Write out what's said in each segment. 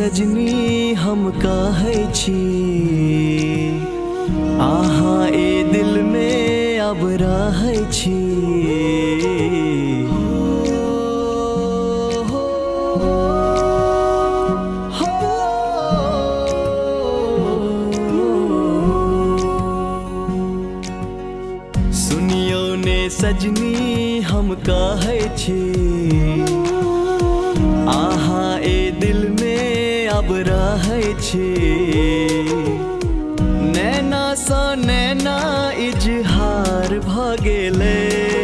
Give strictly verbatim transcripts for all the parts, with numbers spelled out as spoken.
सजनी हम कहै छी, आहा ए दिल में अब रहै छी। सुनियो ने सजनी हम कहै छी, आहा ए दिल में अब रहै छी। नैना सा नैना इजहार भ गेलै,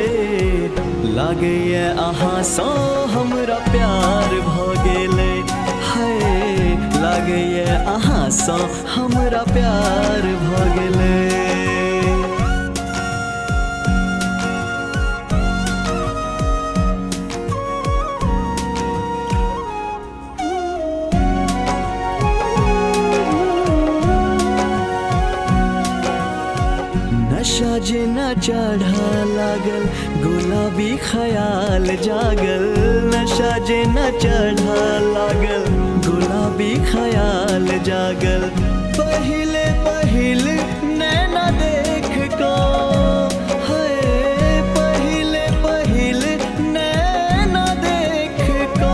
लागैए अहाँ सा हमरा प्यार भ गेलै। हाय लागैए अहाँ सा हमरा प्यार भ गेलै। नशा जे न चढ़ा लागल, गुलाबी ख्याल जागल। नशा जे न चढ़ा लागल, गुलाबी ख्याल जागल। पहिले पहिले नैना देख को, हाय पहिले पहिले नैना देख को।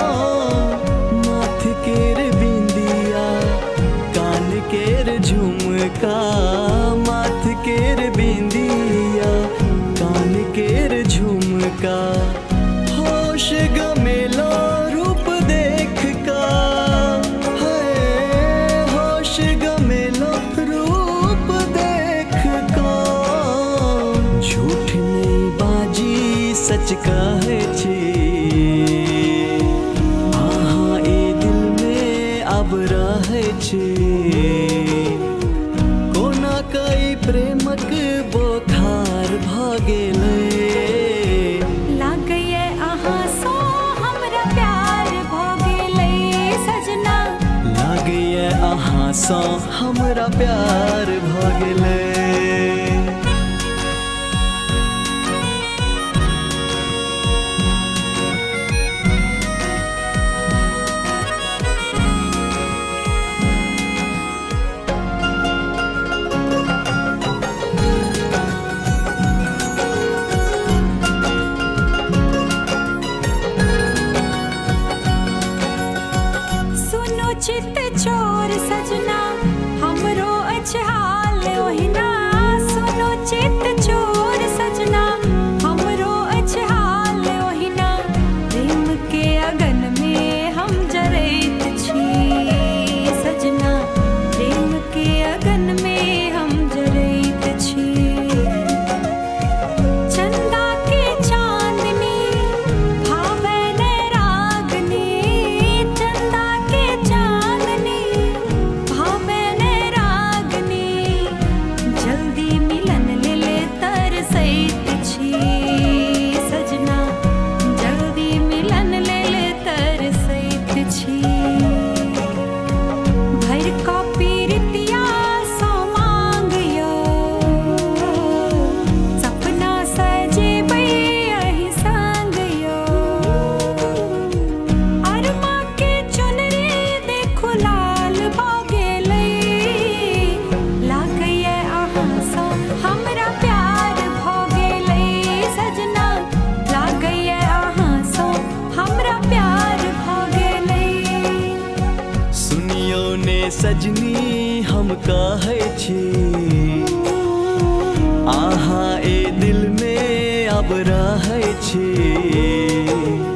माथ केर बिंदिया, कान केर झुमका। माथ केर बिंदिया, कान केर झुमका। होश गमेलो रूप देख का, हाय होश गमेलो रूप देख का। झूठ नहीं बाजी सच कहै छी, आहा ए दिल में अब रहै छी। कई प्रेमक बोखार भ गेलै, लागैए अहाँ सा हमरा प्यार भ गेलै सजना। लागैए अहाँ सा हमरा प्यार भ गेलै। चित चोर सजना हमरो अछि हाल ओहिना। सुनो चित चोर सजना हमरो अछि हाल ओहिना। प्रेम के अगन में हम जरैत छी सजना, प्रेम के अगन में हम जरैत छी। चंदा के चांदनी भावै नै रागनी, चंदा के सजनी हम कहै छी, आहा ए दिल में अब रहै छी।